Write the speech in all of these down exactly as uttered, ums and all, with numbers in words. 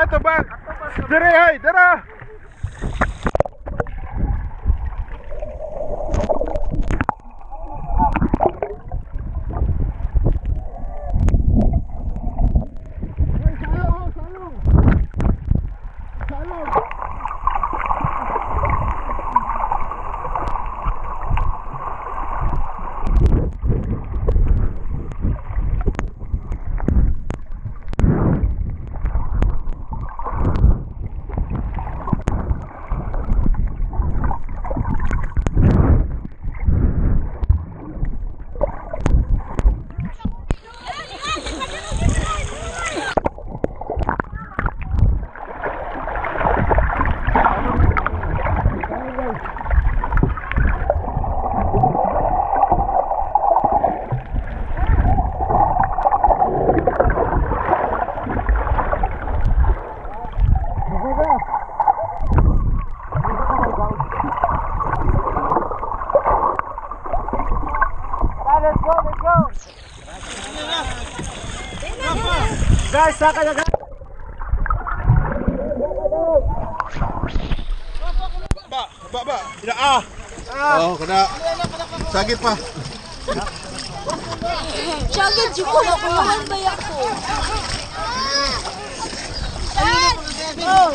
tubag. Dire hay, dara. Guys, saka na guys. Ba, ba, ba. Ila ah. Oh, kena. Sakit pa. Sakit juga nak keluar bayak tu. Oh.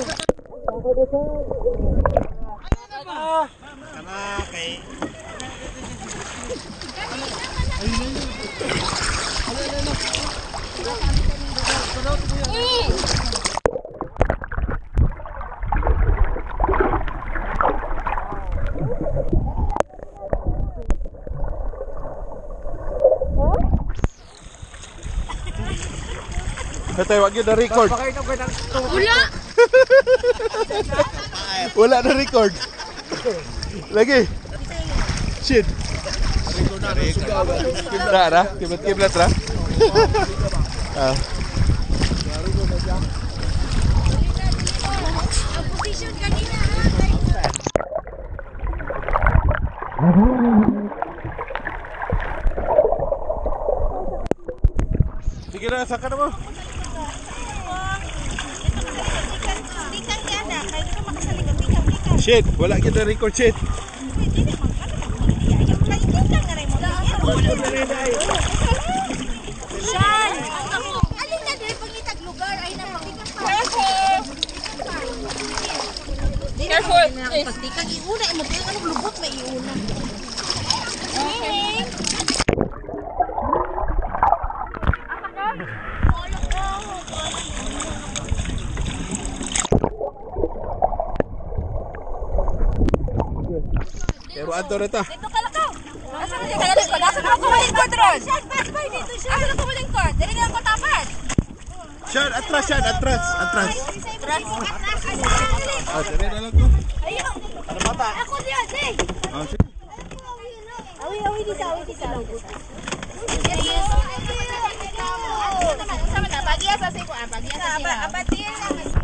Sama kay Katay, wag yun na record. Wala. Wala na record. Lagi. Shit. Kiblat ra? Kiblat kiblat ra? Ah. Position kanina. Sige na, saka na mo. Shit, wala kita record shit. Shan. Alin na dili pangitag lugar ay na Careful. Pagtikag iuna imo kay anong lubot may iuna. Okay. Pero ato reta. Dito ka lakaw. Asa na ka lakaw? Asa na ko malingkod ron? Pass by dito siya. Asa na ko malingkod? Dili na ko tapat. Shad, atras, shad, atras, atras. Atras. Ah, dire na lang ko. Ayo. Ano mata? Ako diya, say. Ah, sige. Awi, awi di sa, awi di sa. Sama na, pag-iya sa siko, pag-iya sa sila. Apat